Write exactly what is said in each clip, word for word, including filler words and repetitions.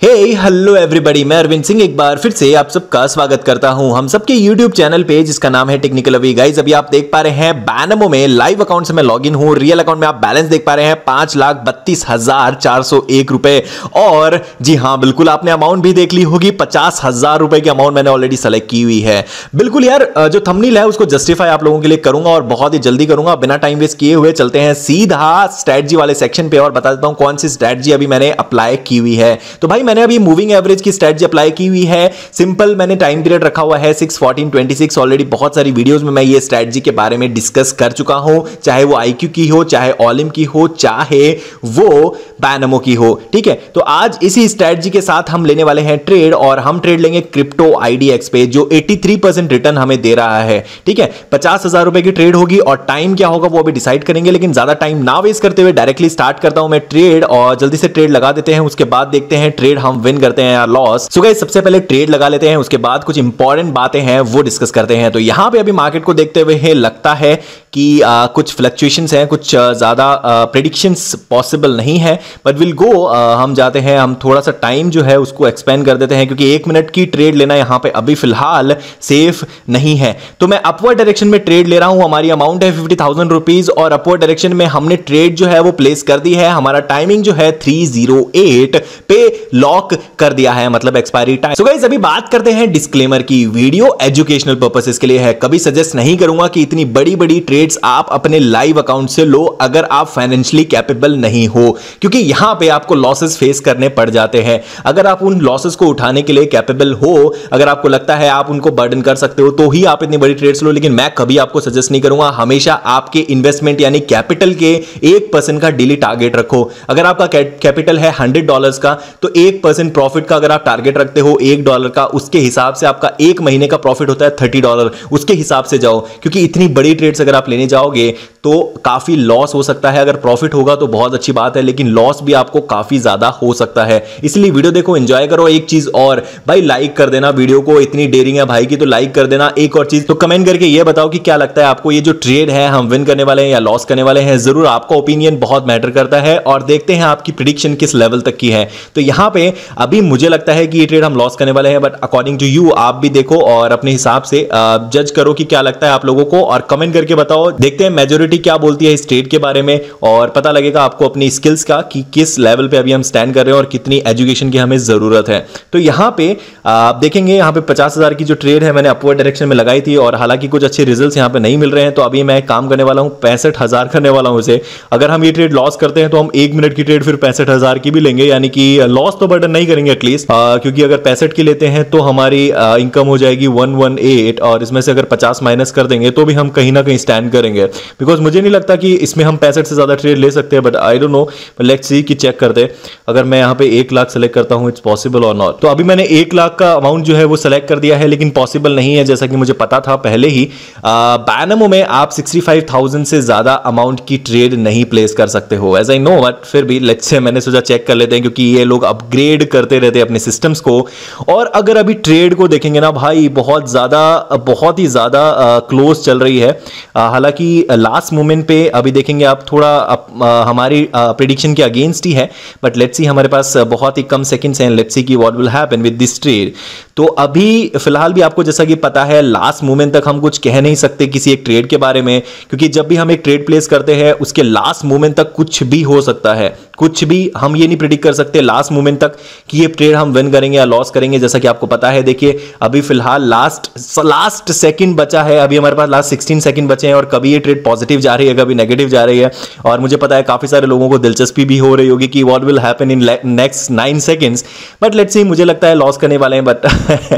हे hello everybody, मैं अरविंद सिंह एक बार फिर से आप सबका स्वागत करता हूं हम सबके यूट्यूब चैनल पे जिसका नाम है टेक्निकल अवी। गाइस अभी आप देख पा रहे हैं बैनमो में लाइव अकाउंट से मैं लॉगिन हूं। रियल अकाउंट में आप बैलेंस देख पा रहे हैं पांच लाख बत्तीस हजार चार सौ एक रुपए। और जी हां, बिल्कुल आपने अमाउंट भी देख ली होगी, पचास हजार रुपए की अमाउंट मैंने ऑलरेडी सेलेक्ट की हुई है। बिल्कुल यार, जो थंबनेल है उसको जस्टिफाई आप लोगों के लिए करूंगा और बहुत ही जल्दी करूंगा। बिना टाइम वेस्ट किए हुए चलते हैं सीधा स्ट्रेटजी वाले सेक्शन पे और बता देता हूं कौन सी स्ट्रेटजी अभी मैंने अप्लाई की हुई है। तो भाई मैंने अभी मूविंग एवरेज की स्ट्रेटजी अप्लाई की हुई है। सिंपल मैंने टाइम पीरियड रखा हुआ है six fourteen twenty six. Already बहुत सारी वीडियोस में मैं ये स्ट्रेटजी के बारे में डिस्कस कर चुका हूं, चाहे वो आईक्यू की हो, चाहे ऑलिम की हो, चाहे वो बैनमो की हो। ठीक है, तो आज इसी स्ट्रेटजी के साथ हम लेने वाले हैं ट्रेड और हम ट्रेड लेंगे क्रिप्टो आईडीएक्स पे जो तिरासी परसेंट रिटर्न हमें दे रहा है। ठीक है, पचास हजार रुपए की ट्रेड होगी और टाइम क्या होगा वो अभी डिसाइड करेंगे, लेकिन ज्यादा टाइम ना वेस्ट करते हुए डायरेक्टली स्टार्ट करता हूं मैं ट्रेड और जल्दी से ट्रेड लगा देते हैं। उसके बाद देखते हैं ट्रेड हम विन करते हैं या लॉस। सो गाइस सबसे पहले ट्रेड लगा लेते हैं, उसके बाद कुछ इंपॉर्टेंट बातें हैं वो डिस्कस करते हैं। तो यहां पे अभी मार्केट को देखते हुए लगता है कि आ, कुछ फ्लक्चुएशंस हैं, कुछ ज्यादा प्रेडिक्शंस पॉसिबल नहीं है, बट विल गो। हम जाते हैं, हम थोड़ा सा टाइम जो है उसको एक्सपेंड कर देते हैं क्योंकि एक मिनट की ट्रेड लेना यहां पे अभी फिलहाल सेफ नहीं है। तो मैं अपवर्ड डायरेक्शन में ट्रेड ले रहा हूं। हमारी अमाउंट है फिफ्टी थाउजेंड रुपीज और अपवर्ड डायरेक्शन में हमने ट्रेड जो है वो प्लेस कर दी है। हमारा टाइमिंग जो है थ्री जीरो एट पे लॉक कर दिया है, मतलब एक्सपायरी टाइम। सो गाइस अभी बात करते हैं डिस्क्लेमर की। वीडियो एजुकेशनल पर्पसेस के लिए है, कभी सजेस्ट नहीं करूंगा कि इतनी बड़ी बड़ी ट्रेड्स आप अपने लाइव अकाउंट से लो अगर आप फाइनेंशियली कैपेबल नहीं हो, क्योंकि यहां पे आपको लॉसेस फेस करने पड़ जाते हैं। अगर आप उन लॉसेस को उठाने के लिए कैपेबल हो, अगर आपको लगता है आप उनको बर्डन कर सकते हो, तो ही आप इतनी बड़ी ट्रेड्स लो, लेकिन मैं कभी आपको सजेस्ट नहीं करूंगा। हमेशा आपके इन्वेस्टमेंट यानी कैपिटल के एक परसेंट का डेली टारगेट रखो। अगर आपका कैपिटल है हंड्रेड डॉलर्स का, तो एक परसेंट प्रॉफिट का अगर आप टारगेट रखते हो एक डॉलर का, उसके हिसाब से आपका एक महीने का प्रॉफिट होता है थर्टी डॉलर, उसके हिसाब से जाओ। क्योंकि इतनी बड़ी ट्रेड्स अगर आप लेने जाओगे तो काफी लॉस हो सकता है। अगर प्रॉफिट होगा तो बहुत अच्छी बात है, लेकिन लॉस भी आपको काफी ज्यादा हो सकता है। इसलिए वीडियो देखो, एंजॉय करो। एक चीज और भाई, लाइक कर देना वीडियो को, इतनी डेयरिंग है भाई की तो लाइक कर देना। एक और चीज, तो कमेंट करके ये बताओ कि क्या लगता है आपको, ये जो ट्रेड है हम विन करने वाले हैं या लॉस करने वाले हैं। जरूर आपका ओपिनियन बहुत मैटर करता है और देखते हैं आपकी प्रेडिक्शन किस लेवल तक की है। तो यहां पे अभी मुझे लगता है कि ये ट्रेड हम लॉस करने वाले हैं, बट अकॉर्डिंग टू यू आप भी देखो और अपने हिसाब से जज करो कि क्या लगता है आप लोगों को और कमेंट करके बताओ। देखते हैं मेजॉरिटी क्या बोलती है इस ट्रेड के बारे में और पता लगेगा आपको अपनी स्किल्स का कि किस लेवल पे अभी हम स्टैंड कर रहे हैं और कितनी एजुकेशन की हमें जरूरत है। तो यहां पे आप देखेंगे, यहां पे पचास हजार की जो ट्रेड है मैंने अपवर्ड डायरेक्शन में लगाई थी और हालांकि कुछ अच्छे रिजल्ट्स यहां पे नहीं मिल रहे हैं, तो अभी मैं काम करने वाला हूं पैंसठ हजार करने वाला हूं इसे। अगर हम ये ट्रेड लॉस करते हैं तो हम एक मिनट की ट्रेड फिर पैंसठ हजार की भी लेंगे, यानी कि लॉस तो बर्डन नहीं करेंगे एटलीस्ट, क्योंकि अगर पैंसठ की लेते हैं तो हमारी इनकम हो जाएगी वन वन एट और इसमें से अगर पचास माइनस कर देंगे तो भी हम कहीं ना कहीं स्टैंड करेंगे। बिकॉज मुझे नहीं लगता कि इसमें हम पैंसठ से ज्यादा ट्रेड ले सकते हैं, but I don't know, let's see कि चेक करते। अगर मैं यहाँ पे एक लाख सेलेक्ट करता हूँ, इट्स पॉसिबल और नॉट। तो अभी मैंने एक लाख का अमाउंट जो है वो सेलेक्ट कर दिया है, लेकिन पॉसिबल नहीं है, जैसा कि मुझे पता था पहले ही। बैनमो में आप सिक्सटी फाइव थाउजेंड से ज्यादा अमाउंट की ट्रेड नहीं प्लेस कर सकते हो, एज आई नो, बट फिर भी लेट्स से मैंने सोचा चेक कर लेते हैं, क्योंकि ये लोग अपग्रेड करते रहते हैं अपने सिस्टम्स को। और अगर अभी ट्रेड को देखेंगे ना भाई, बहुत ज्यादा बहुत ही ज्यादा क्लोज चल रही है। हालांकि लास्ट मोमेंट पे अभी देखेंगे आप थोड़ा अप, आ, हमारी प्रेडिक्शन के अगेंस्ट ही है, बट लेट्स सी, हमारे पास बहुत ही कम सेकंड्स हैं। लेट्स सी कि what will happen with this trade. तो अभी फिलहाल भी आपको जैसा कि पता है, लास्ट मोमेंट तक हम कुछ कह नहीं सकते किसी एक ट्रेड के बारे में, क्योंकि जब भी हम एक ट्रेड प्लेस करते हैं उसके लास्ट मोमेंट तक कुछ भी हो सकता है। कुछ भी हम ये नहीं प्रेडिक्ट कर सकते लास्ट मोमेंट तक कि ये ट्रेड हम विन करेंगे या लॉस करेंगे। जैसा कि आपको पता है, देखिए अभी फिलहाल लास्ट लास्ट सेकंड बचा है, अभी हमारे पास लास्ट सिक्सटीन सेकंड बचे हैं और कभी ये ट्रेड पॉजिटिव जा रही है, कभी नेगेटिव जा रही है। और मुझे पता है काफी सारे लोगों को दिलचस्पी भी हो रही होगी कि what will happen in next nine seconds, but let's see, मुझे लगता है लॉस करने वाले हैं, बट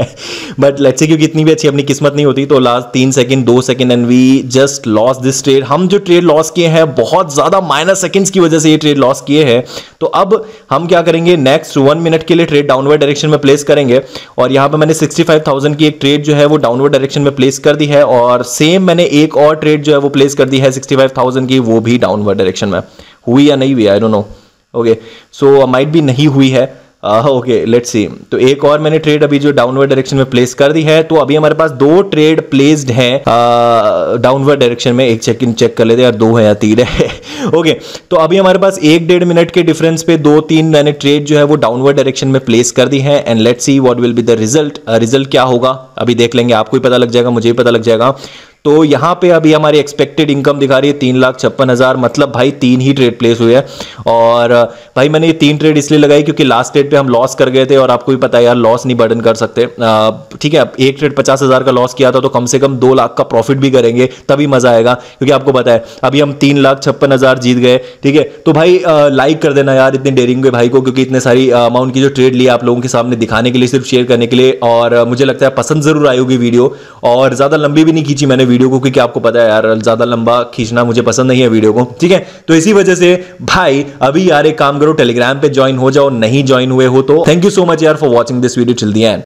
बट लेट्स सी, क्योंकि इतनी भी अच्छी अपनी किस्मत नहीं होती। तो लास्ट तीन सेकंड, दो second and we just loss this trade. हम जो ट्रेड लॉस किए हैं बहुत ज्यादा माइनस सेकंड्स की वजह से ये ट्रेड लॉस किए हैं। तो अब हम क्या करेंगे, नेक्स्ट वन मिनट के लिए ट्रेड डाउनवर्ड डायरेक्शन में प्लेस करेंगे और यहां पे मैंने सिक्सटी फाइव थाउजेंड की एक ट्रेड जो है वो डाउनवर्ड डायरेक्शन में प्लेस कर दी है और सेम मैंने एक और ट्रेड जो है वो प्लेस कर दी है सिक्सटी फाइव थाउजेंड की, वो भी डाउनवर्ड डायरेक्शन में। हुई या नहीं हुई, I don't know. Okay, so might भी नहीं हुई है, ओके लेट्स सी। तो एक और मैंने ट्रेड अभी जो डाउनवर्ड डायरेक्शन में प्लेस कर दी है, तो अभी हमारे पास दो ट्रेड प्लेस्ड हैं डाउनवर्ड डायरेक्शन में। एक चेक इन चेक कर लेते हैं यार, दो है या तीन है। ओके okay, तो अभी हमारे पास एक डेढ़ मिनट के डिफरेंस पे दो तीन मैंने ट्रेड जो है वो डाउनवर्ड डायरेक्शन में प्लेस कर दी है। And let's see what will be the result. Result क्या होगा अभी देख लेंगे, आपको ही पता लग जाएगा, मुझे ही पता लग जाएगा। तो यहाँ पे अभी हमारी एक्सपेक्टेड इनकम दिखा रही है तीन लाख छप्पन हजार, मतलब भाई तीन ही ट्रेड प्लेस हुए हैं। और भाई मैंने ये तीन ट्रेड इसलिए लगाई क्योंकि लास्ट ट्रेड पे हम लॉस कर गए थे, और आपको भी पता है यार लॉस नहीं बर्डन कर सकते। ठीक है, एक ट्रेड पचास हजार का लॉस किया था, तो कम से कम दो लाख का प्रॉफिट भी करेंगे तभी मजा आएगा, क्योंकि आपको पता है अभी हम तीन लाख छप्पन हजार जीत गए। ठीक है, तो भाई लाइक कर देना यार इतने डेयरिंग के भाई को, क्योंकि इतने सारी अमाउंट की जो ट्रेड ली आप लोगों के सामने दिखाने के लिए, सिर्फ शेयर करने के लिए। और मुझे लगता है पसंद जरूर आई होगी वीडियो, और ज्यादा लंबी भी नहीं खींची मैंने वीडियो को, क्योंकि आपको पता है यार ज्यादा लंबा खींचना मुझे पसंद नहीं है वीडियो को। ठीक है, तो इसी वजह से भाई अभी यार एक काम करो, टेलीग्राम पे ज्वाइन हो जाओ, नहीं ज्वाइन हुए हो तो। थैंक यू सो मच यार for watching this video till the and.